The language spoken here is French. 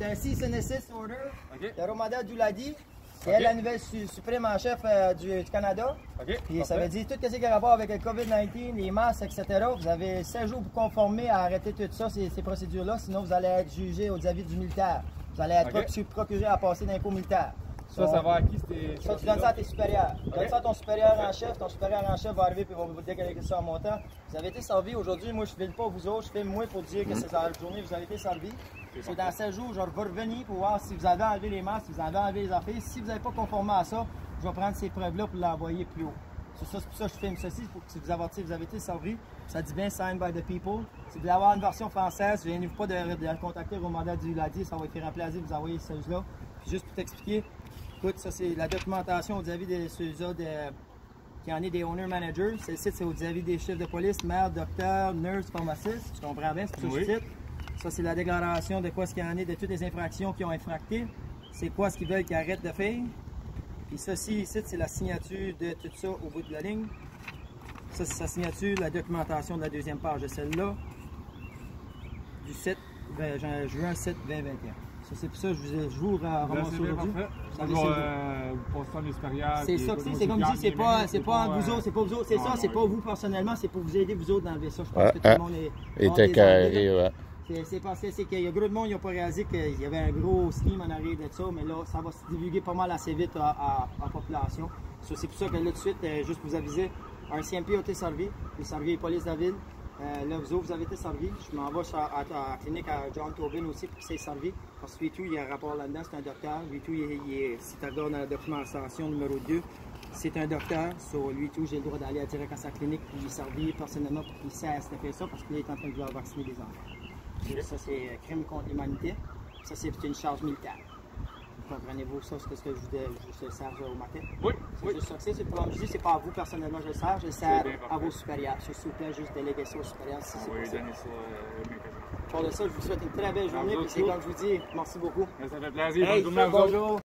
C'est un cease and assist order OK. de Romada Douladi. C'est elle la nouvelle suprême en chef du Canada. OK. Puis ça veut dire tout ce qui a rapport avec le COVID-19, les masques, etc. Vous avez 16 jours pour conformer à arrêter tout ça, ces procédures-là. Sinon, vous allez être jugé aux avis du militaire. Vous allez être procuré à passer dans les cours militaires. Ça va à qui? Ça, tu donnes ça à tes supérieurs. Tu donnes ça à ton supérieur en chef. Ton supérieur en chef va arriver et va vous décaler ça en montant. Vous avez été servi aujourd'hui. Moi, je ne filme pas vous autres. Je filme moi pour dire que c'est la journée vous avez été servi. C'est dans 16 jours, je vais revenir pour voir si vous avez enlevé les masques, si vous avez enlevé les affaires. Si vous n'avez pas conformé à ça, je vais prendre ces preuves-là pour l'envoyer plus haut. C'est pour ça que je filme ceci, pour que vous avertir, vous avez été servi. Ça dit bien signed by the people. Si vous voulez avoir une version française, je n'hésitez pas de contacter Romada Douladi. Ça va être un plaisir de vous envoyer celle-là. Juste pour t'expliquer, écoute, ça c'est la documentation vis-à-vis de ceux-là qui en est des owner managers. Celle-ci, c'est vis-à-vis des chefs de police, maire, docteur, nurse, pharmaciste. Tu comprends bien, c'est pour ça que je cite. Ça, c'est la déclaration de quoi ce qu'il y en est, de toutes les infractions qui ont infracté. C'est quoi ce qu'ils veulent qu'ils arrêtent de faire. Puis ça, ici, c'est la signature de tout ça au bout de la ligne. Ça, c'est sa signature, la documentation de la deuxième page de celle-là, du 7 juin 7 2021. Ça, c'est pour ça que je vous ramasse aujourd'hui. C'est ça, c'est comme dit, c'est pas vous autres, c'est pas vous autres, c'est ça, c'est pas vous personnellement, c'est pour vous aider vous autres d'enlever ça. Je pense que tout le monde est carré, c'est parce qu'il y a gros de monde qui n'ont pas réalisé qu'il y avait un gros scheme en arrière de ça, mais là, ça va se divulguer pas mal assez vite à la population. C'est pour ça que là, tout de suite, juste pour vous aviser, un CMP a été servi, il servi les polices de la ville. Là, vous autres, vous avez été servi. Je m'en vais à la clinique à John Tobin aussi pour qu'il s'est servi. Parce que lui, tout, il y a un rapport là-dedans, c'est un docteur. Lui, tout, si tu regardes dans la documentation numéro 2, c'est un docteur. Sur lui, tout, j'ai le droit d'aller direct à sa clinique pour lui servir personnellement pour qu'il sache faire ça parce qu'il est en train de vouloir vacciner les enfants. Ça, c'est crime contre l'humanité. Ça, c'est une charge militaire. Comprenez-vous ça, c'est ce que je vous sers au matin? Oui. C'est juste ça que c'est. Comme je dis, c'est pas à vous personnellement que je le sers à vos supérieurs. S'il vous plaît, juste déléguer ça aux supérieurs si c'est possible. Pour ça, je vous souhaite une très belle journée. Et c'est comme je vous dis, merci beaucoup. Ça fait plaisir. Hey, bonjour.